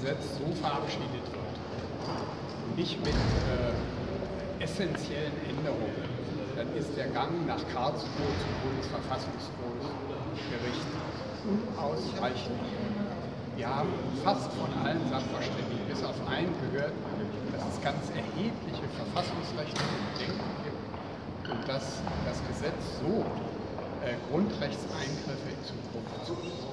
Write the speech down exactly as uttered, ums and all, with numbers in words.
Gesetz so verabschiedet wird, nicht mit äh, essentiellen Änderungen, dann ist der Gang nach Karlsruhe zum Bundesverfassungsgericht unausweichlich. Wir haben fast von allen Sachverständigen bis auf einen gehört, dass es ganz erhebliche verfassungsrechtliche Bedenken gibt und dass das Gesetz so äh, Grundrechtseingriffe in Zukunft